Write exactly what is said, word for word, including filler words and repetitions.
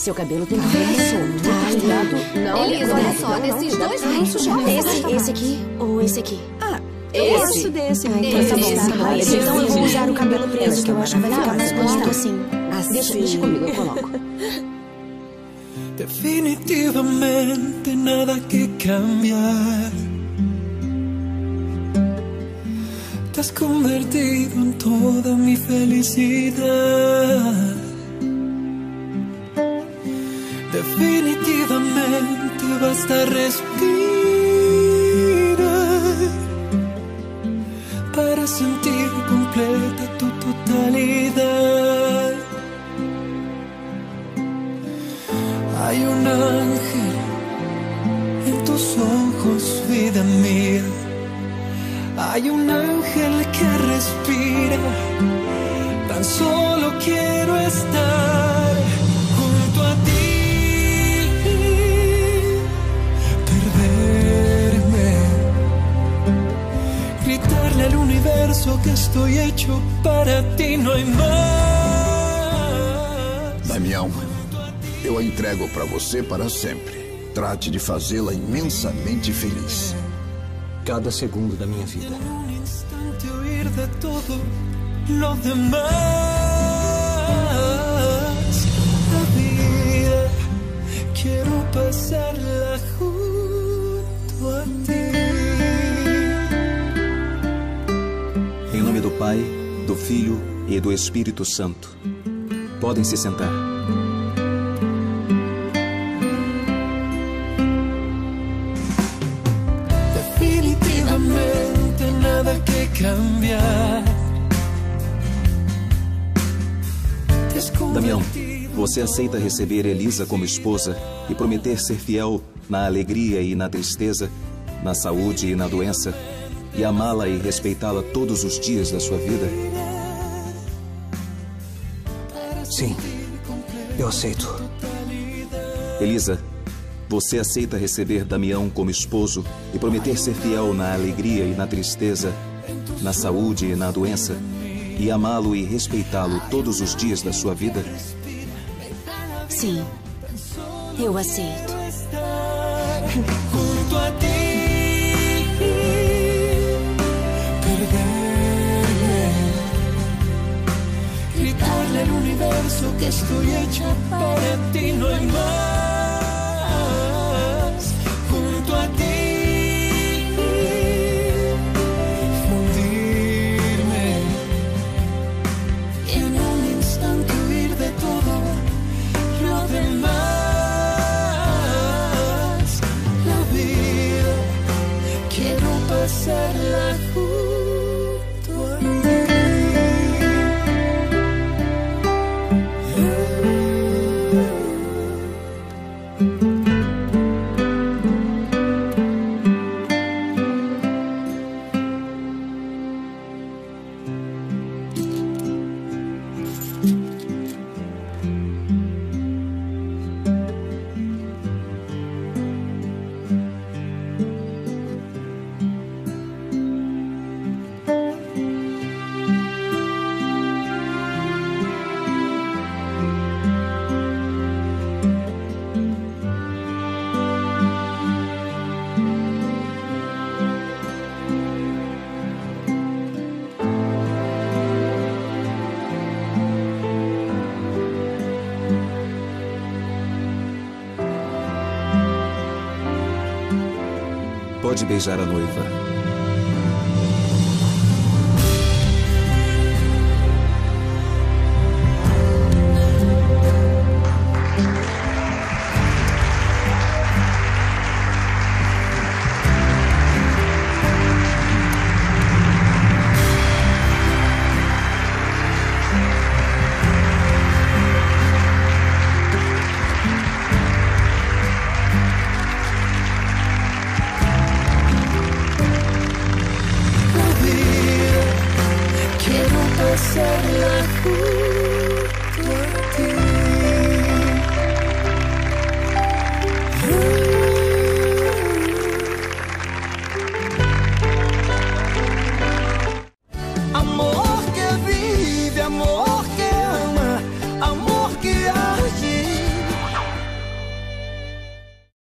Seu cabelo tem que ficar solto. Tá, Cuidado. Não, Elisa, olha só, não, desses não, dois cuidado. lenços... Esse, esse aqui ou esse aqui? Ah, Eu esse. gosto desse. Ah, então Esse, tá bom. esse, Tá bom. esse. Então eu vou usar o cabelo preso, que eu acho que vai ficar mais bonito Tá. assim. Assim. Deixa, deixa comigo, eu coloco. Definitivamente nada que cambiar. Te has convertido en toda mi felicidad. Definitivamente basta respirar para sentir completa tu totalidad. Hay un ángel en tus ojos, vida mía. Hay un ángel que respira. Tan solo quiero estar junto a ti, perderme, gritarle al universo que estoy hecho para ti, no hay más. Damião, eu a entrego para você para sempre. Trate de fazê-la imensamente feliz. Cada segundo da minha vida. En un instante huir de todo lo demás. La vida quiero pasarla junto a ti. Em nome do Pai, do Filho e do Espírito Santo. Podem se sentar. Definitivamente nada que cambiar. Damião, você aceita receber Elisa como esposa e prometer ser fiel na alegria e na tristeza, na saúde e na doença, e amá-la e respeitá-la todos os dias da sua vida? Sim, eu aceito. Elisa, você aceita receber Damião como esposo e prometer ser fiel na alegria e na tristeza, na saúde e na doença, e amá-lo e respeitá-lo todos os dias da sua vida? Sim, eu aceito. Junto a ti, perderme, gritarle al universo que estoy hecho para ti, no hay más. Junto a ti, fundirme y en un instante huir de todo lo demás. La vida quiero pasarla junto a Pode beijar a noiva. pasarla junto a ti.